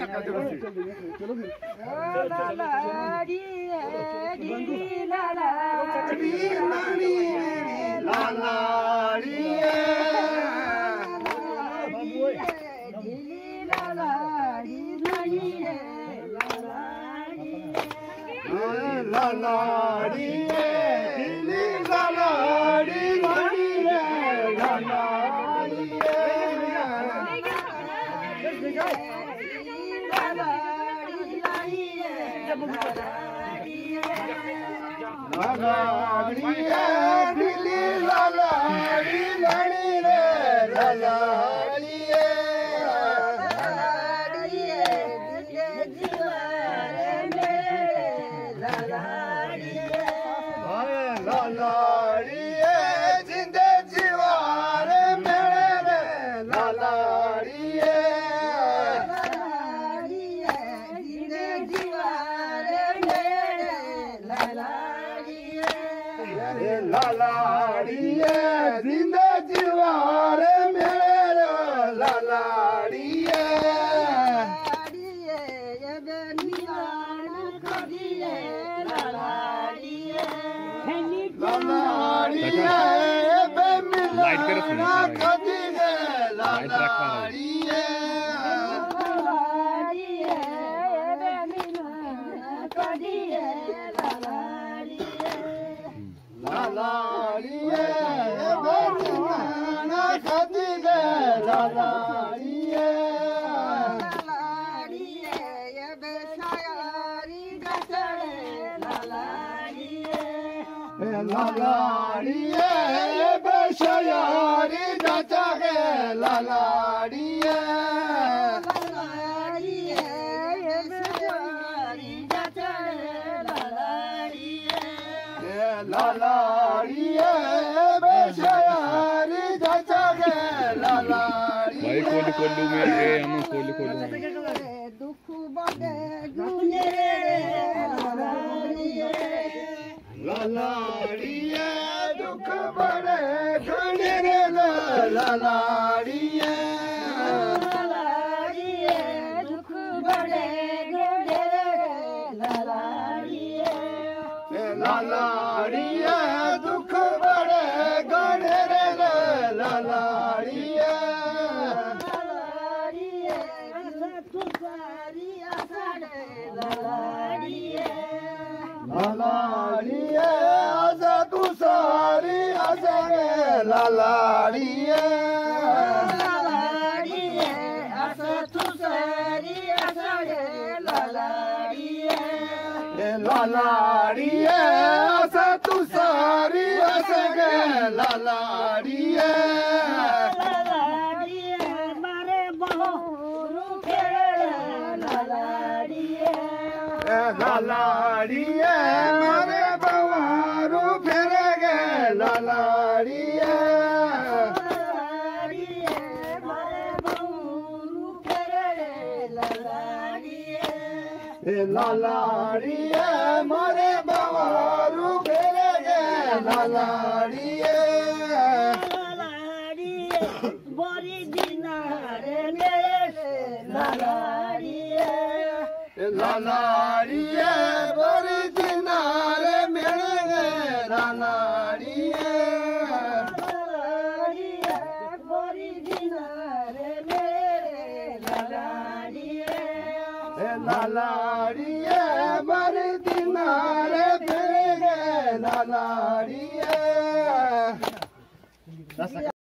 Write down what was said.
कोल्लू में हम कोल्लू दुख बड़े गुने लालाड़िए दुख बड़े गुने लालाड़िए दुख बड़े गुने लालाड़िए दुख बड़े गुने लालाड़िए लालाड़िए आजा तू सारी आजा गे लालाड़िए आजा तू सारी आजा गे लालाड़िए लालाड़िए आजा तू सारी आजा गे लालाड़िए मारे बहुरू खेले लालाड़िए लालाड़िए मारे बवारू फिर गे लालाड़िए मारे बहुरू खेले लालाड़िए लालाड़िए मारे बवारू फिर गे लालाड़िए बड़ी दिनारे मेरे लालाड़िए लालाड़िए बड़ी दिनारे मिलेंगे लालाड़िए बड़ी दिनारे मेरे लालाड़िए लालाड़िए बड़ी दिनारे मिलेंगे लालाड़िए